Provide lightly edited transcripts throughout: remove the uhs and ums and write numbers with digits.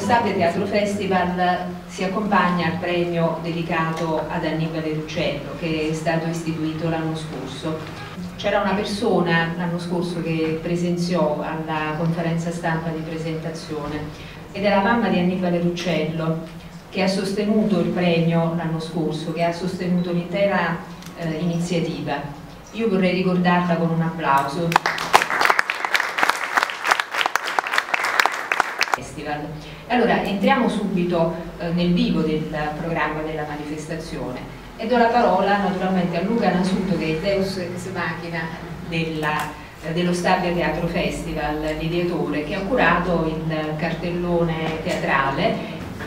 Stabia Teatro Festival si accompagna al premio dedicato ad Annibale Ruccello, che è stato istituito l'anno scorso. C'era una persona l'anno scorso che presenziò alla conferenza stampa di presentazione ed è la mamma di Annibale Ruccello, che ha sostenuto il premio l'anno scorso, che ha sostenuto l'intera iniziativa. Io vorrei ricordarla con un applauso. Allora, entriamo subito nel vivo del programma della manifestazione e do la parola naturalmente a Luca Nasuto, che è il Deus ex machina dello Stabia Teatro Festival, l'ideatore, che ha curato il cartellone teatrale.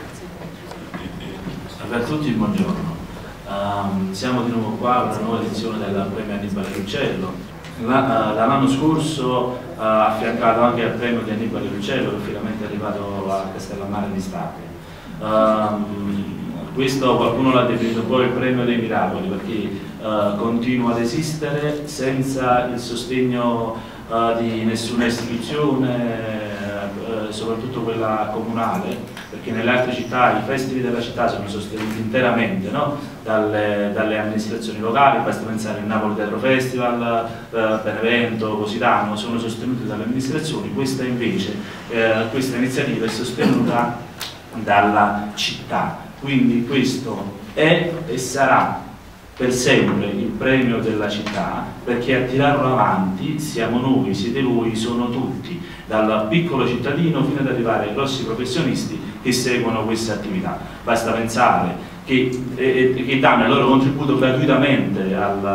Salve a tutti, buongiorno. Siamo di nuovo qua per una nuova edizione del premio Annibale Ruccello. Dall'anno scorso affiancato anche al premio di Annibale Ruccello, che finalmente è arrivato a Castellammare di Stabia. Questo qualcuno l'ha definito poi il premio dei miracoli, perché continua ad esistere senza il sostegno di nessuna istituzione, soprattutto quella comunale, perché nelle altre città i festival della città sono sostenuti interamente, no? dalle amministrazioni locali. Basta pensare al Napoli Teatro Festival, Benevento, Positano, sono sostenuti dalle amministrazioni. Questa invece, questa iniziativa è sostenuta dalla città, quindi questo è e sarà per sempre il premio della città, perché a tirarlo avanti siamo noi, siete voi, sono tutti, dal piccolo cittadino fino ad arrivare ai grossi professionisti che seguono questa attività. Basta pensare che danno il loro contributo gratuitamente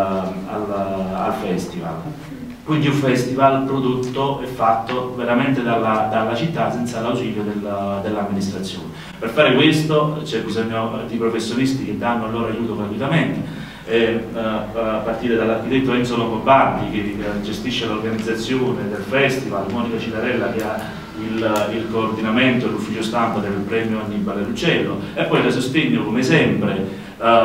al festival. Quindi un festival prodotto e fatto veramente dalla città senza l'ausilio dell'amministrazione. Per fare questo c'è bisogno di professionisti che danno il loro aiuto gratuitamente. A partire dall'architetto Enzo Longobardi, che gestisce l'organizzazione del festival, Monica Citarella, che ha il coordinamento e l'ufficio stampa del premio Annibale Ruccello, e poi da sostegno, come sempre,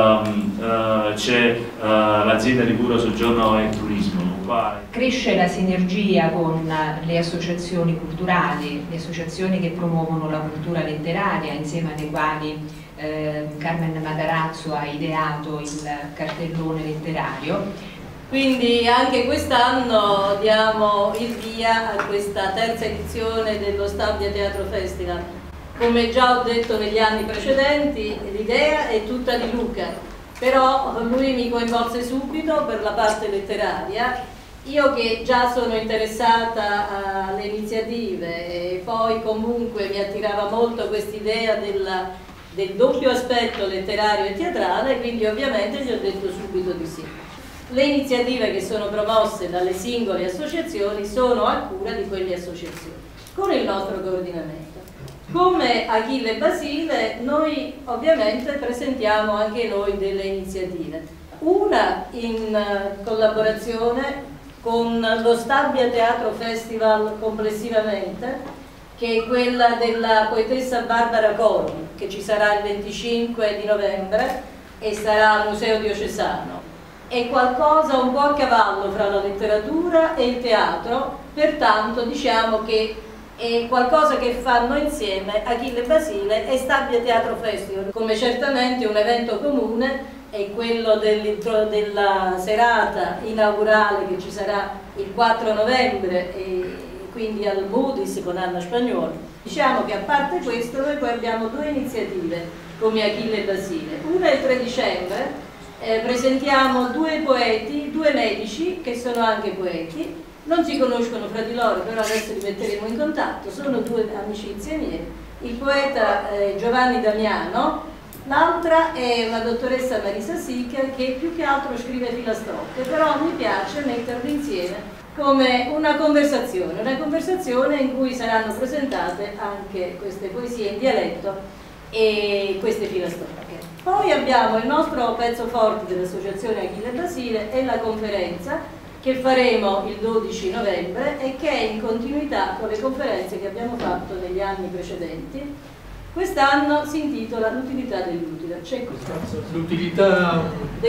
c'è l'azienda di cura soggiorno e turismo. Cresce la sinergia con le associazioni culturali, le associazioni che promuovono la cultura letteraria, insieme alle quali Carmen Matarazzo ha ideato il cartellone letterario. Quindi anche quest'anno diamo il via a questa terza edizione dello Stabia Teatro Festival. Come già ho detto negli anni precedenti, l'idea è tutta di Luca, però lui mi coinvolse subito per la parte letteraria. Io che già sono interessata alle iniziative e poi comunque mi attirava molto quest'idea del doppio aspetto letterario e teatrale, quindi ovviamente gli ho detto subito di sì. Le iniziative che sono promosse dalle singole associazioni sono a cura di quelle associazioni, con il nostro coordinamento. Come Achille Basile, noi ovviamente presentiamo anche noi delle iniziative. Una in collaborazione con lo Stabia Teatro Festival complessivamente, che è quella della poetessa Barbara Corvi, che ci sarà il 25 di novembre e sarà al Museo Diocesano. È qualcosa un po' a cavallo fra la letteratura e il teatro, pertanto diciamo che è qualcosa che fanno insieme Achille Basile e Stabia Teatro Festival, come certamente un evento comune è quello della serata inaugurale che ci sarà il 4 novembre e quindi al Moody's con Anna Spagnolo. Diciamo che a parte questo noi poi abbiamo due iniziative come Achille Basile. Una è il 3 dicembre, presentiamo due poeti, due medici che sono anche poeti, non si conoscono fra di loro, però adesso li metteremo in contatto, sono due amicizie mie. Il poeta Giovanni Damiano, l'altra è una dottoressa Marisa Sica che più che altro scrive filastrocche, però mi piace metterli insieme come una conversazione in cui saranno presentate anche queste poesie in dialetto e queste filastrocche. Poi abbiamo il nostro pezzo forte dell'associazione Achille Basile e la conferenza che faremo il 12 novembre e che è in continuità con le conferenze che abbiamo fatto negli anni precedenti. Quest'anno si intitola L'utilità dell'utile. L'utilità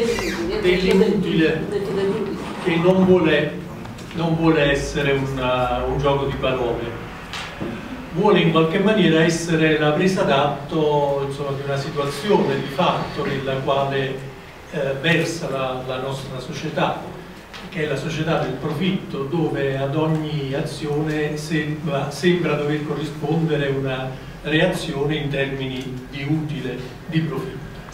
dell'inutile, che non vuole essere un gioco di parole. vuole in qualche maniera essere la presa d'atto, insomma, di una situazione di fatto nella quale versa la nostra società, che è la società del profitto, dove ad ogni azione sembra dover corrispondere una reazione in termini di utile, di profitto.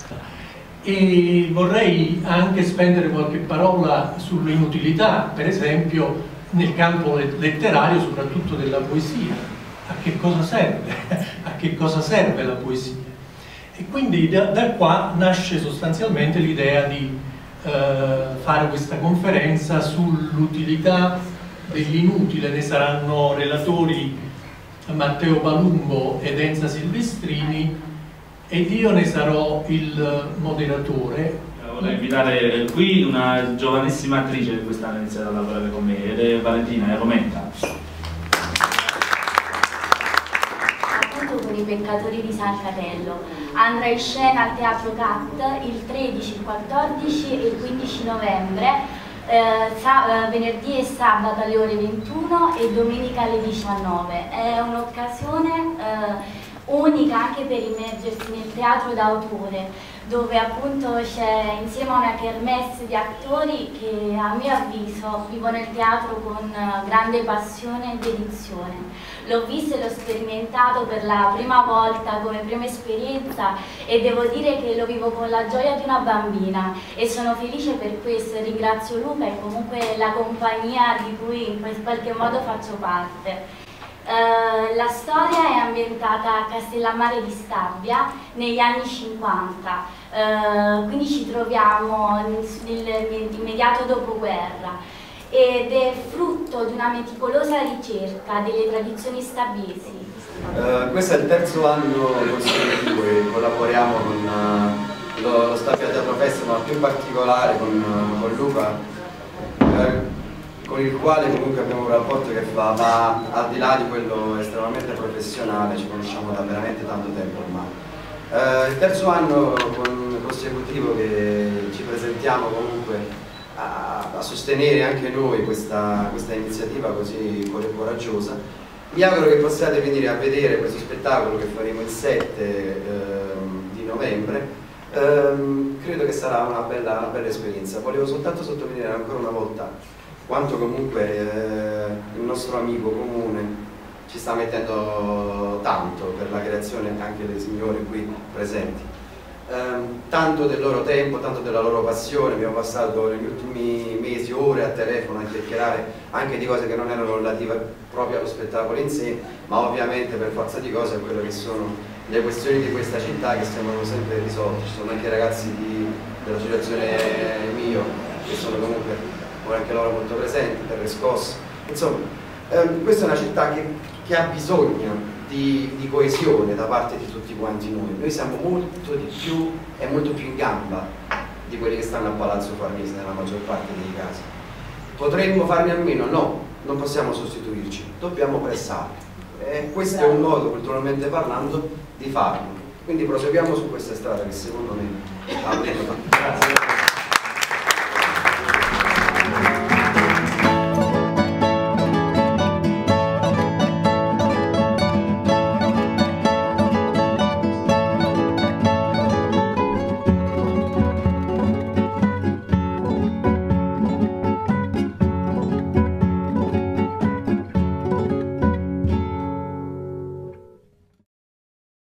E vorrei anche spendere qualche parola sull'inutilità, per esempio nel campo letterario, soprattutto della poesia. A che cosa serve? A che cosa serve la poesia? E quindi da qua nasce sostanzialmente l'idea di fare questa conferenza sull'utilità dell'inutile. Ne saranno relatori Matteo Palumbo ed Enza Silvestrini ed io ne sarò il moderatore. Vorrei invitare qui una giovanissima attrice che quest'anno ha iniziato a lavorare con me, ed è Valentina Romenta. Appunto con I peccatori di San Catello. Andrà in scena al Teatro CAT il 13, il 14 e il 15 novembre, venerdì e sabato alle ore 21 e domenica alle 19. È un'occasione unica anche per immergersi nel teatro d'autore, dove appunto c'è insieme a una kermesse di attori che a mio avviso vivono il teatro con grande passione e dedizione. L'ho visto e l'ho sperimentato per la prima volta come prima esperienza e devo dire che lo vivo con la gioia di una bambina e sono felice per questo. Ringrazio Luca e comunque la compagnia di cui in qualche modo faccio parte. La storia è ambientata a Castellammare di Stabia negli anni 50, quindi ci troviamo nell'immediato dopoguerra ed è frutto di una meticolosa ricerca delle tradizioni stabiesi. Questo è il terzo anno consecutivo che collaboriamo con lo Stabia Teatro Festival, ma più in particolare con Luca, con il quale comunque abbiamo un rapporto che va al di là di quello estremamente professionale, ci conosciamo da veramente tanto tempo ormai. Il terzo anno consecutivo che ci presentiamo comunque a sostenere anche noi questa iniziativa così coraggiosa. Mi auguro che possiate venire a vedere questo spettacolo che faremo il 7 di novembre. Credo che sarà una bella esperienza. Volevo soltanto sottolineare ancora una volta quanto comunque il nostro amico comune ci sta mettendo tanto per la creazione, anche dei signori qui presenti. Tanto del loro tempo, tanto della loro passione. Abbiamo passato negli ultimi mesi ore a telefono a chiacchierare anche di cose che non erano relative proprio allo spettacolo in sé, ma ovviamente per forza di cose a quello che sono le questioni di questa città che sembrano sempre risolte. Ci sono anche ragazzi dell'associazione Mio che sono comunque anche loro molto presenti, per le scosse. Insomma, questa è una città che ha bisogno di coesione da parte di tutti quanti noi. Noi siamo molto di più e molto più in gamba di quelli che stanno a Palazzo Farnese nella maggior parte dei casi. Potremmo farne a meno? No, non possiamo sostituirci, dobbiamo pressare. E questo è un modo, culturalmente parlando, di farlo. Quindi proseguiamo su questa strada che secondo me avremo. Grazie.